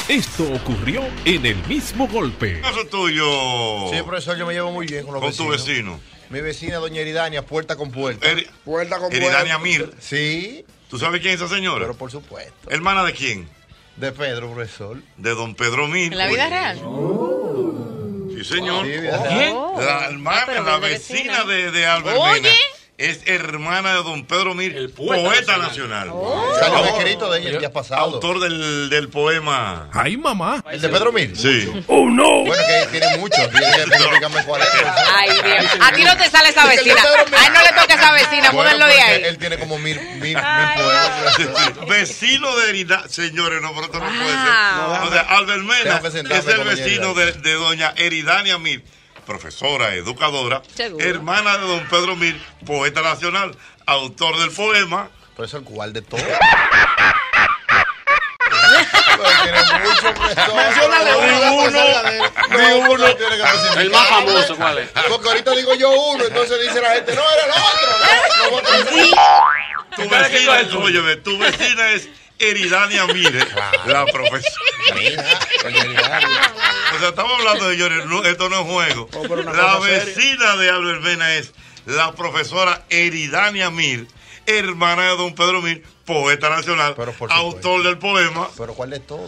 Esto ocurrió en el mismo golpe. ¿Qué es tuyo? Sí, profesor, yo me llevo muy bien con los vecinos. ¿Con tu vecino? Mi vecina, doña Eridania, puerta con puerta. Puerta con puerta. Eridania Mir. Sí. ¿Tú sabes quién es esa señora? Pero por supuesto. ¿Hermana de quién? De Pedro, profesor. De don Pedro Mir. ¿En la vida real? Sí, señor. Sí, vida real. ¿Quién? La hermana, la vecina de Albert Mena. Es hermana de don Pedro Mir, el poeta nacional. Salió un escrito de ella el día pasado. Autor del poema. ¡Ay, mamá! ¿El de Pedro Mir? Sí. ¡Oh, no! Bueno, que tiene muchos. Dígame cuál es. Ay, Dios. A ti no te sale esa vecina. A él no le toca esa vecina, múdenlo de ahí. Él tiene como mil poemas. Vecino de Eridania. Señores, no, pero esto no puede ser. O sea, Albert Mena es el vecino de doña Eridania Mir, profesora, educadora, ¿Seguro? hermana de don Pedro Mir, poeta nacional, autor del poema. Profesor, ¿cuál de todos? El más famoso, ¿cuál es? Porque ahorita digo yo uno, entonces dice la gente, no, era el otro. Tu vecina es Eridania Mire, la profesora. O sea, estamos hablando de señores, esto no es juego. La vecina de Albert Mena es la profesora Eridania Mir, hermana de don Pedro Mir, poeta nacional, autor del poema. Pero ¿cuál de todos?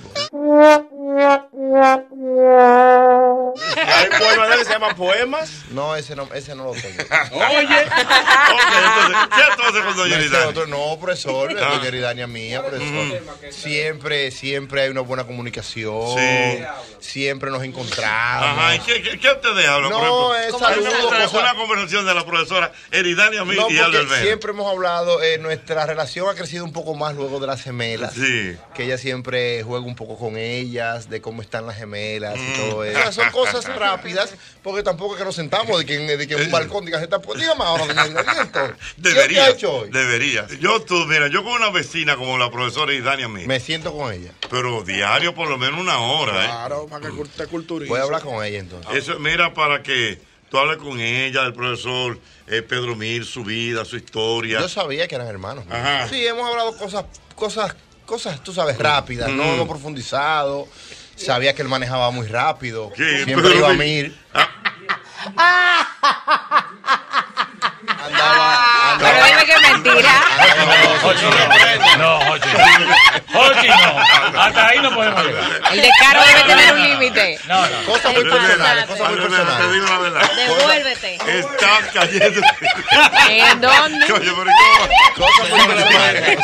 Hay poemas de él que se llaman poemas. No, ese no lo tengo. Oye. ¿Qué entonces con doña Eridania? No, profesor, doña Eridania mía, profesor. Siempre hay una buena comunicación. Sí. Siempre nos encontramos. Ajá, ¿y qué ustedes hablan? No, por es ejemplo? saludo. Una conversación de la profesora Eridania Mir No, y Albert Mena. siempre hemos hablado, nuestra relación ha crecido un poco más luego de las gemelas. Sí. Que ella siempre juega un poco con ellas, de cómo están las gemelas y todo eso. Son cosas rápidas, porque tampoco es que nos sentamos de que en un balcón diga, pues dígame ahora, doña Eridania, ¿qué te ha hecho hoy? Debería. Yo con una vecina como la profesora Eridania Mir. Me siento con ella. Pero diario por lo menos una hora, Claro, para que te culturice. Voy a hablar con ella entonces. Eso, mira, para que tú hables con ella, del profesor Pedro Mir, su vida, su historia. Yo sabía que eran hermanos. Ajá. Sí, hemos hablado cosas, tú sabes, rápidas. No hemos profundizado. Sabía que él manejaba muy rápido. ¿Qué? Siempre iba a Mir. Pero dime que es mentira. No, Jochi no. Hasta ahí no podemos llegar. El descaro debe tener un límite. No. Cosas muy personales. Te digo la verdad. Devuélvete. Estás cayendo. ¿En dónde? Oye, pero ¿cómo? Cosas muy personales.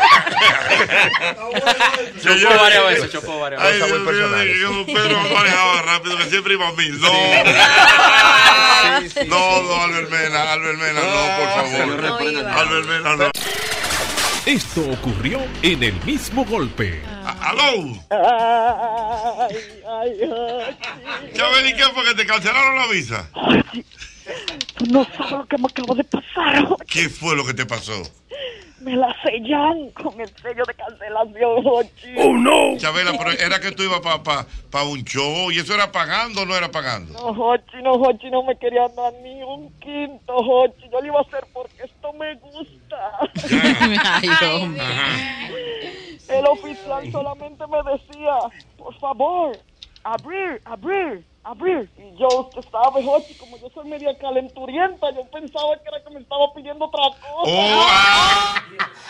Chocó varias veces, chocó varias veces. Ay, Cosas muy Dios mío, personales. yo Pedro manejaba rápido, que siempre iba a 1000. No. No, Albert Mena, no, por favor. No iba. Albert Mena, no. Esto ocurrió en el mismo golpe. ¡Aló! Chabeli, ¿qué fue que te cancelaron la visa? Tú no sabes lo que me acaba de pasar. ¿Qué fue lo que te pasó? Me la sellan con el sello de cancelación, Jochi. ¡Oh, no! Chabela, pero era que tú ibas para un show y eso era pagando o no era pagando. No, Jochi, no me quería dar ni un quinto, Jochi. Yo lo iba a hacer porque esto me gusta. Ay, hombre. El oficial solamente me decía, por favor, abrir. Y yo, usted sabe, Jochi, como yo soy media calenturienta, yo pensaba que era que me estaba pidiendo otra cosa.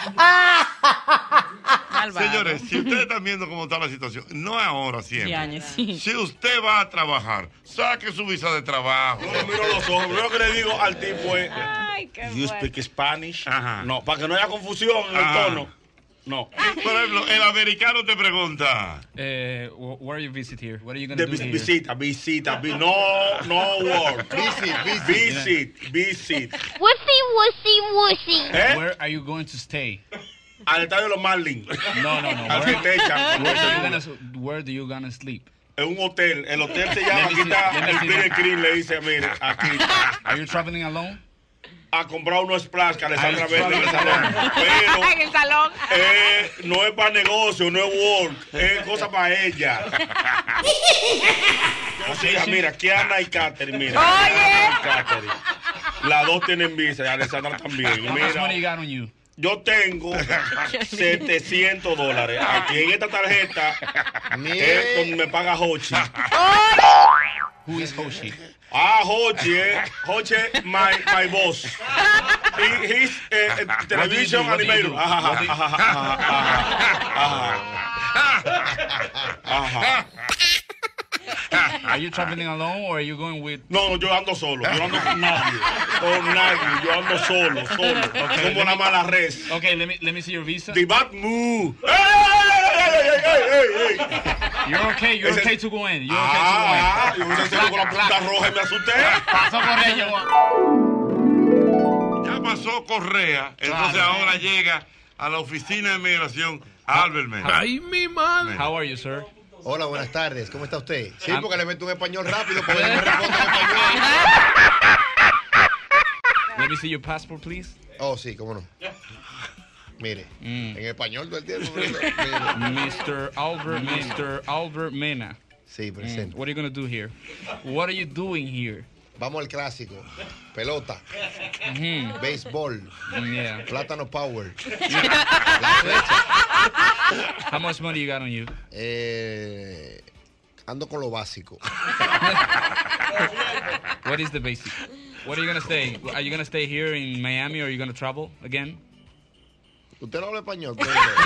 Señores, si ustedes están viendo cómo está la situación, no es ahora, siempre. Sí. Si usted va a trabajar, saque su visa de trabajo. Yo lo miro a los ojos. Lo que le digo al tipo es, Ay, qué you bueno. speak Spanish? Ajá. No, para que no haya confusión en el Ajá. tono. No. Por ejemplo, el americano te pregunta. Where are you visit here? What are you going De to do here? visita. No word. Visit. Wussy. ¿Eh? Where are you going to stay? Al estadio de los Marlins. No. Al que te echan. Where do you gonna sleep? En un hotel. El hotel se llama, aquí está el Peter Green, le dice, mire, aquí. Are you traveling alone? A comprar unos splash que Alessandra vende en el En salón. el salón. Pero no es para negocio, no es work, es cosa para ella. Así, mira, Kiana y Katherine, mira. Oye. Katherine. Las dos tienen visa y Alessandra también. How much money you Mira, got on you? Yo tengo $700. Aquí en esta tarjeta es donde me paga Hochi. Who is Hoshi? Hochi, Hochi, my boss. He's television animator. Are you traveling alone or are you going with? No, yo ando solo. Yo ando con nadie. Yo ando solo. Okay, como una mala res. Okay, let me see your visa. The bad move. You're okay to go in. You're okay yo me siento con la punta roja y me asusté. Pasó Correa. Ya pasó Correa, entonces ahora llega a la oficina de migración Albert Mena. ¡Ay, mi madre! How are you, sir? Hola, buenas tardes. ¿Cómo está usted? Sí, porque le meto un español rápido, porque me responde en español. Let me see your passport, please. Oh, sí, cómo no. Mire, en español todo el tiempo. Mr. Albert Mena. Sí, presente. What are you going to do here? What are you doing here? Vamos al clásico. Pelota. Béisbol. Yeah. Plátano Power. How much money you got on you? Ando con lo básico. What is the basic? What are you going to stay? Are you going to stay here in Miami or are you going to travel again? ¿Usted no habla español?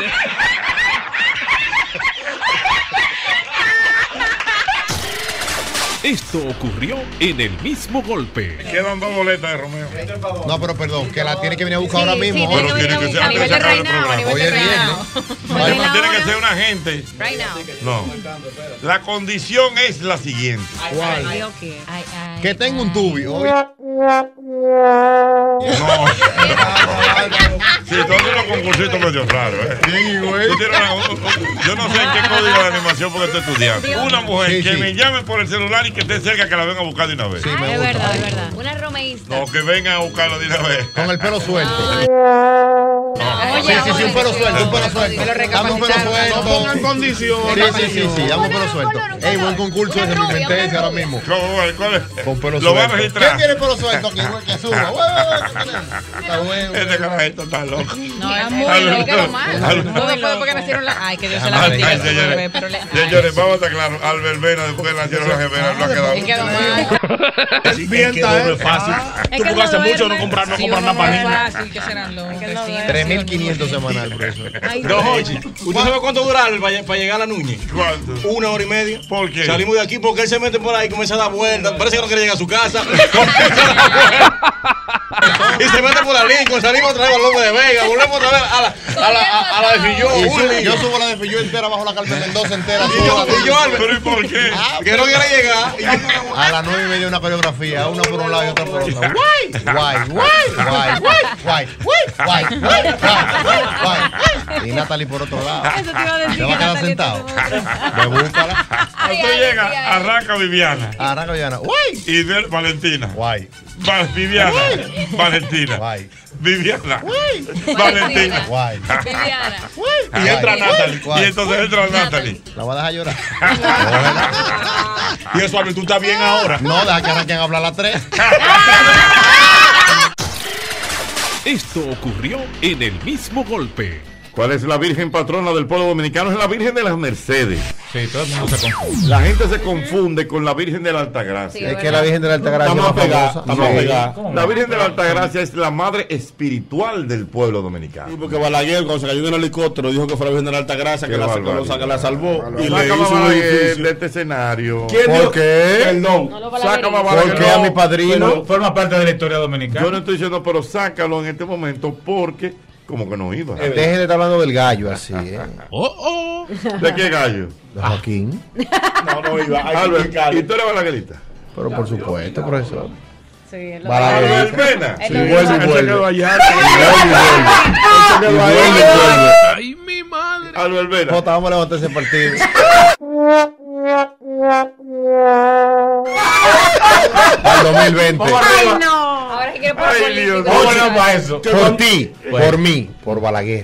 Esto ocurrió en el mismo golpe. Quedan 2 boletas de Romeo. No, pero perdón, que la tiene que venir a buscar ahora mismo. Pero tiene que ser a nivel de reinado. Hoy es viernes. No tiene que ser una gente. Right now. No. La condición es la siguiente. ¿Cuál? Ay, okay. Que tenga un tubio. Hoy. No. Sí, todos los concursitos medio raros, Sí, güey. Yo no sé en qué código de animación porque estoy estudiando. Una mujer que me llame por el celular y que esté cerca que la venga a buscar de una vez. Sí, me Es gusta. verdad, es verdad. Una romeísta. No, que vengan a buscarlo de una vez. Con el pelo suelto. Oye, Sí, un pelo suelto, un pelo suelto. Dame un pelo suelto. No pongan condiciones. Sí, dame un pelo suelto. Ey, buen concurso ese, me inventé ese ahora mismo. ¿Cuál es? Con pelo Lo va a suelto. registrar. ¿Quién tiene pelo suelto aquí, güey? Que suba. Está bueno. Este carajito está loco. No, es muy loco, quedó mal. Todo fue porque nacieron las. Ay, que Dios se la bendiga. Señores, vamos a estar claros. Albert Mena, después que nacieron las gemelas, no ha quedado. Y quedó mal. Es bien fácil. Tú porque hace mucho no comprar nada para niños. Fácil, que serán los 3.500 semanal por eso. No, Hochi, ¿usted sabe cuánto dura para llegar a la Núñez? ¿Cuánto? 1 hora y media. ¿Por qué? Salimos de aquí porque él se mete por ahí y comienza a dar vueltas. Parece que no quiere llegar a su casa. Y se mete por la Lincoln, salimos otra vez al López de Vega, volvemos otra vez a la de Filló. Yo subo la de Filló entera bajo la Carmen Mendoza entera. Y yo, ¿Pero y por qué? que no quiere llegar. A las 9:30 una coreografía, una por un lado y otra por otro. Guay. Y Natalie por otro lado. Eso te iba a decir. ¿Se va a quedar sentado? Me búscala. Usted llega, arranca Viviana. Arranca Viviana. Guay. Y Valentina. Guay. Viviana. Valentina. Guay. Viviana. Valentina. Guay. Viviana. Y entra Natalie. Guay. Y entonces entra Natalie. La voy a dejar llorar. Y eso, tú estás bien ahora. No, deja que arranquen a hablar a las 3. Esto ocurrió en el mismo golpe. ¿Cuál es la Virgen patrona del pueblo dominicano? Es la Virgen de las Mercedes. Sí, todo el mundo se confunde. La gente se confunde con la Virgen de la Altagracia. Es que la Virgen de la Altagracia Estamos es más a famosa. pegar. La Virgen de la Altagracia es la madre espiritual del pueblo dominicano. Porque Balaguer, cuando se cayó en el helicóptero, dijo que fue la Virgen de la Altagracia que la salvó. Y le hizo un edificio de este escenario. ¿Por qué? Perdón. Sácame a ¿Por Balaguer. qué a mi padrino? Forma parte de la historia dominicana. Yo no estoy diciendo, pero sácalo en este momento porque como que no iba. Deje de estar hablando del gallo así, ¿De qué gallo? De Joaquín. No iba. Albert, ¿y tú eres balaguerita? Pero por supuesto, profesor. Sí, él lo Balaguer. Pena. Y vuelve y vuelve. ¡Ay, mi madre! Albert Vera. Jota, vamos a levantar ese partido. Al 2020. Ay, no. Ahora sí quiero por Ay, Dios. político. Para eso. Por ti, por mí, por Balaguer.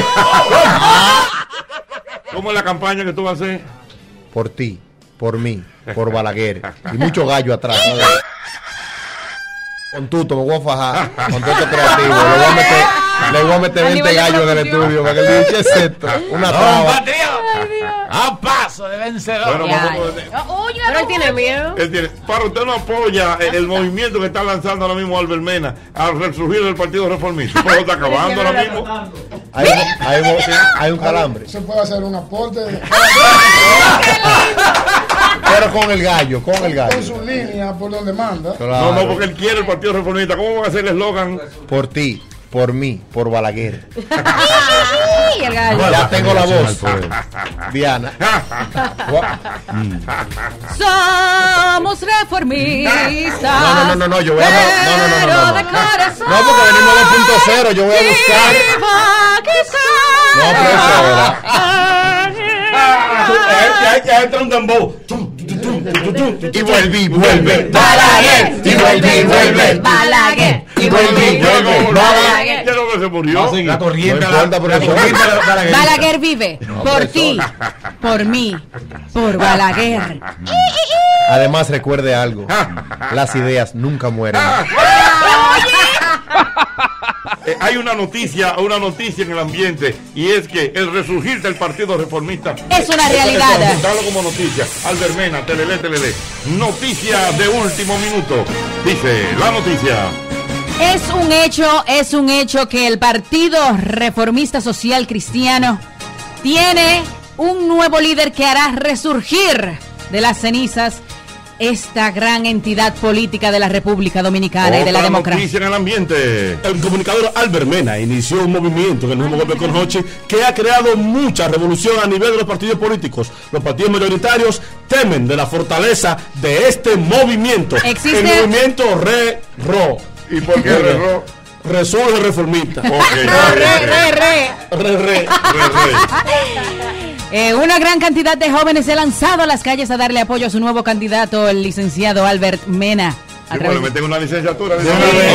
¿Cómo es la campaña que tú vas a hacer? Por ti, por mí, por Balaguer. Y mucho gallo atrás. Con tuto, me voy a fajar. Con todo esto creativo. Le voy a meter Le voy a meter 20 gallos en el estudio para que el dicho es esto. Una traba. A paso de vencedor. Bueno, Pero él tiene miedo. Para usted no apoya el movimiento que está lanzando ahora mismo Albert Mena al resurgir del Partido Reformista. Pues está acabando ahora mismo. Hay un calambre. Se puede hacer un aporte. Pero con el gallo. Con su línea por donde manda. Claro. No, porque él quiere el Partido Reformista. ¿Cómo van a hacer el eslogan? Por ti, por mí, por Balaguer. Y el gallo. Ya tengo la voz. Diana. Somos reformistas. No, yo voy a no, porque venimos 2.0, yo voy a buscar. No, pero eso Ya entra un dembow. y vuelve. Balaguer. Y vuelve. Balaguer. Y vuelve. Balaguer. Ya no se murió. La corriente. Balaguer vive. Por ti. Por mí. Por Balaguer. Además, recuerde algo. Las ideas nunca mueren. Hay una noticia en el ambiente, y es que el resurgir del Partido Reformista es una realidad. Dalo como noticia. Albert Mena, telele. Noticia de último minuto. Dice la noticia. Es un hecho que el Partido Reformista Social Cristiano tiene un nuevo líder que hará resurgir de las cenizas esta gran entidad política de la República Dominicana y de la democracia. Noticia en el ambiente. El comunicador Albert Mena inició un movimiento en el mismo golpe con Hochi que ha creado mucha revolución a nivel de los partidos políticos. Los partidos mayoritarios temen de la fortaleza de este movimiento. ¿Existe? El movimiento Re-Ro. ¿Y por qué Re-Ro? Resurge reformista. Una gran cantidad de jóvenes se ha lanzado a las calles a darle apoyo a su nuevo candidato, el licenciado Albert Mena. Le meten una licenciatura. Lo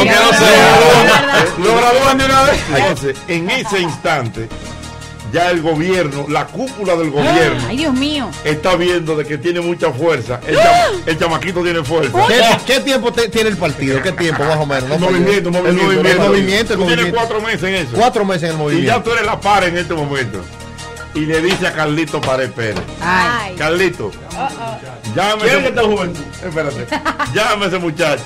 gradúan de una vez. Entonces, en ese instante, ya el gobierno, la cúpula del gobierno, ay, Dios mío, está viendo de que tiene mucha fuerza. El chamaquito tiene fuerza. ¿Qué tiempo tiene el partido? ¿Qué tiempo más o menos? El movimiento. Tú tienes 4 meses en eso. 4 meses en el movimiento. Y ya tú eres la par en este momento. Y le dice a Carlito Pared Pérez. ay. Carlito, llámame. ¿Quién es esta juventud? Espérate. Llámame a ese muchacho.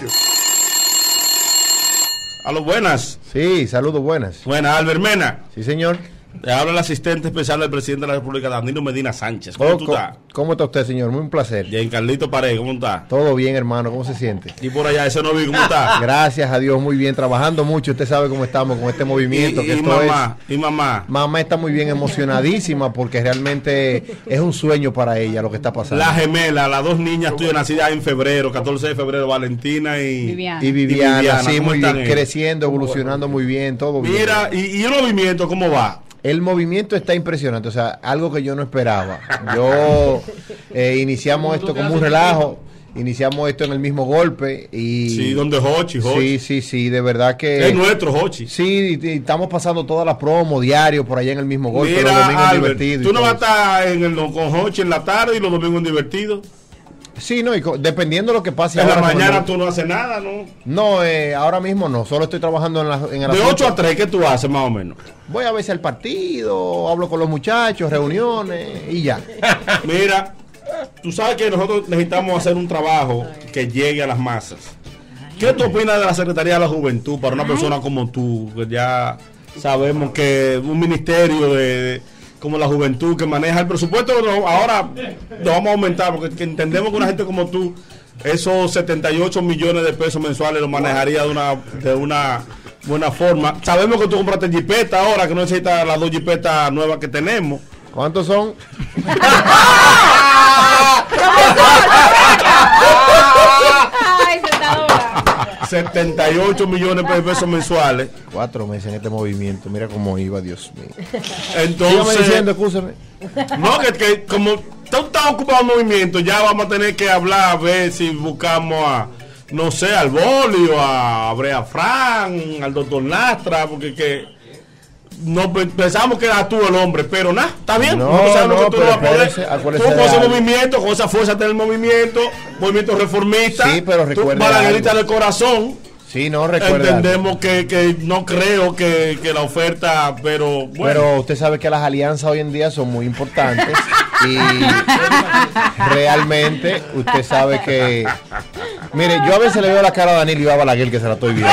A los buenas. Sí, saludos, buenas. Buenas, Albert Mena. Sí, señor. Te habla el asistente especial del presidente de la República, Danilo Medina Sánchez. ¿Cómo tú estás? ¿Cómo está usted, señor? Muy un placer. Bien, Carlito Pared, ¿cómo está? Todo bien, hermano. ¿Cómo se siente? Y por allá, ese novio, ¿cómo está? Gracias a Dios, muy bien. Trabajando mucho. Usted sabe cómo estamos con este movimiento. Y mamá. Mamá está muy bien, emocionadísima, porque realmente es un sueño para ella lo que está pasando. La gemela, las 2 niñas tuyas nacidas en febrero, 14 de febrero, Valentina y Viviana. Sí, muy bien. Ellos? Creciendo, evolucionando muy bien, todo bien. Mira, y el movimiento, ¿cómo va? El movimiento está impresionante, o sea, algo que yo no esperaba. Yo iniciamos esto como un relajo, iniciamos esto en el mismo golpe y... Sí, donde Hochi. Sí, de verdad que... Es nuestro Hochi. Sí, y estamos pasando todas las promos diarios por allá en el mismo golpe. Mira, los domingos Albert, divertidos. ¿tú no vas a estar con Hochi en la tarde y los domingos divertidos? Sí, no, y dependiendo de lo que pase. En la mañana tú no haces nada, ¿no? No, ahora mismo no, solo estoy trabajando en el De 8 a 3, ¿qué tú haces más o menos? Voy a veces al partido, hablo con los muchachos, reuniones y ya. Mira, tú sabes que nosotros necesitamos hacer un trabajo que llegue a las masas. ¿Qué tú opinas de la Secretaría de la Juventud para una persona como tú? Que ya sabemos que un ministerio como la juventud que maneja el presupuesto, ahora lo vamos a aumentar porque entendemos que una gente como tú esos 78 millones de pesos mensuales lo manejaría de una buena forma. Sabemos que tú compraste jipeta ahora, que no necesitas las 2 jipetas nuevas que tenemos. ¿Cuántos son? 78 millones de pesos mensuales. 4 meses en este movimiento. Mira cómo iba, Dios mío. Entonces, diciendo, escúchame. No, que como tú estás ocupado en movimiento, ya vamos a tener que hablar a ver si buscamos a, no sé, al Bolio, a Brea Fran, al doctor Nastra, porque no pensamos que era tú el hombre, pero nada, está bien. No, sabemos que tú no vas a poder. Tú con ese movimiento, con esa fuerza del movimiento reformista. Sí, pero recuerda. Balaguerita del corazón. Sí, no recuerda. Entendemos que no creo que la oferta, pero bueno. Pero usted sabe que las alianzas hoy en día son muy importantes y realmente usted sabe que... Mire, yo a veces le veo la cara a Danilo y a Balaguer que se la estoy viendo.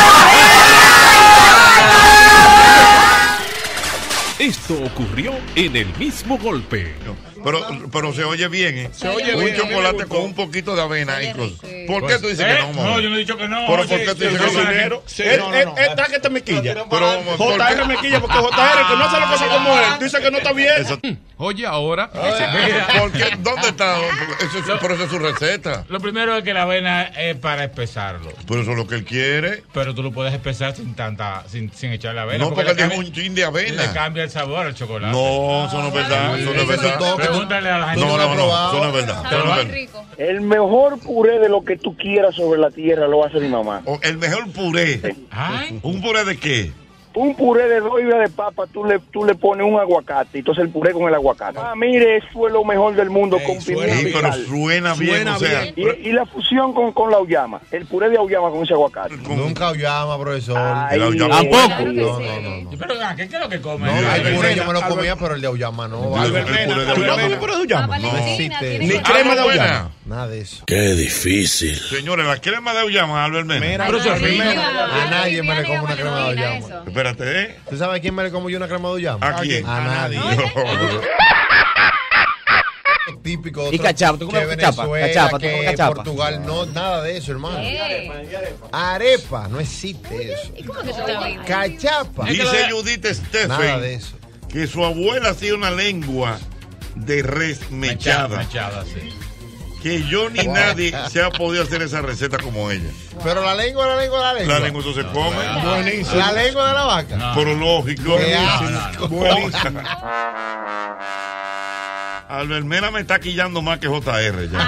Esto ocurrió en el mismo golpe. Pero se oye bien, ¿eh? Se oye un bien, chocolate con un poquito de avena incluso. ¿Por qué tú dices que no, mamá? No, yo no he dicho que no. ¿Pero por qué tú dices que no? Dinero. Está que te mequilla. Pero JR mequilla porque JR que no hace la cosa como él. Tú dices que no está bien. Oye, ahora. ¿Por qué? ¿Dónde está? Pero eso es su receta. Lo primero es que la avena es para espesarlo. Pero eso es lo que él quiere. Pero tú lo puedes espesar sin echarle avena. No, porque él tiene un chin de avena. Le cambia el sabor al chocolate. No, eso no es verdad. Eso no es verdad. Pregúntale a la gente. No, eso no es verdad. El mejor puré de lo que tú quieras sobre la tierra lo hace mi mamá. El mejor puré. ¿Un puré de qué? Un puré de 2 libras de papa, tú le pones un aguacate, entonces el puré con el aguacate. Mire, eso fue lo mejor del mundo con pimienta y pero sal. suena bien, o sea. Y la fusión con la auyama, el puré de auyama con ese aguacate. Nunca auyama, profesor. ¿Tampoco? No. Pero ¿qué es lo que come? No, el puré yo me lo comía, pero el de auyama no. ¿Tú no comes puré de auyama? No existe. Ni crema de auyama. Nada de eso. Qué difícil. Señores, la crema de auyama, Albert Mena. A nadie me le como una crema de auyama. Espérate, ¿eh? ¿Tú sabes a quién me le como yo una crema de auyama? ¿A quién? A nadie. Típico y cachapa, ¿tú comes cachapa? Que Portugal, no, nada de eso, hermano. Arepa, no existe eso. ¿Y cómo que tú te oís? Cachapa. Dice Judith Stephen nada de eso. Que su abuela hacía una lengua de res mechada. Sí. Que yo ni nadie se ha podido hacer esa receta como ella. Pero la lengua. La lengua eso se come. Buenísimo. La lengua de la vaca. Pero lógico. Buenísimo. Albert Mena me está quillando más que JR ya.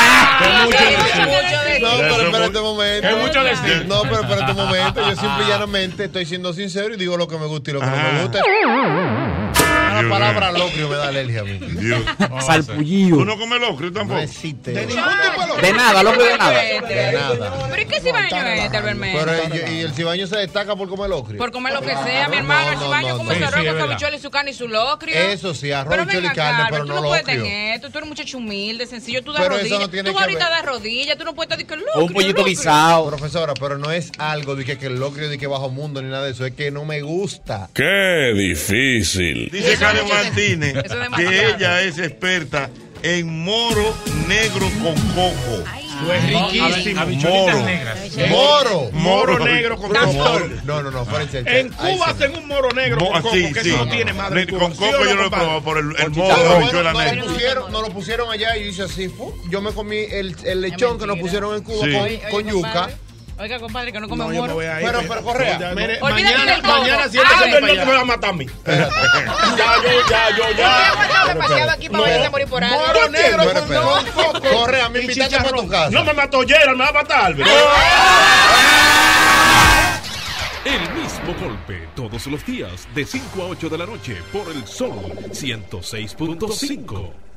No, pero espérate un momento. Es mucho decir. No, pero espérate un momento. Yo simple y llanamente estoy siendo sincero y digo lo que me gusta y lo que no me gusta. La palabra locrio me da alergia a mí. Dios. Salpullido. ¿Tú no comes locrio tampoco? No existe. De ningún tipo de locrio. De nada, locrio de nada. De nada. ¿Pero y qué cibaño es, Albert Mena? Pero y el cibaño se destaca por comer locrio. Por comer lo que sea, mi hermano. El cibaño come su arroz con habichuela y su carne y su locrio. Eso sí, arroz, habichuela y carne, pero no locrio. Tú no puedes locrio. tener esto. Tú eres un muchacho humilde, sencillo. Tú das Pero eso rodillas. no tiene Tú que ahorita ver. das rodillas. Tú no puedes estar de que locrio. Un pollito guisado. Profesora, pero no es algo de que el locrio de que bajo mundo ni nada de eso. Es que no me gusta. Qué difícil. Dice Karen Martínez que ella es experta en moro negro con coco. Es riquísimo. Moro negro con coco. No, espérense. En Cuba hacen un moro negro con coco, que eso no tiene madre. Con coco yo lo he probado por el moro habichuela negra. Nos lo pusieron allá y dice así, yo me comí el lechón que nos pusieron en Cuba con yuca. Oiga, compadre, que no come moro. Pero Correa. Mañana siempre se ve que me va a matar a mí. Ya. Aquí para vayas a morir por algo. Moro negro con coco. Correa, me invitaste para tu casa. No me mató Gerald, me va a matar. El mismo golpe todos los días de 5 a 8 de la noche por el Sol 106.5.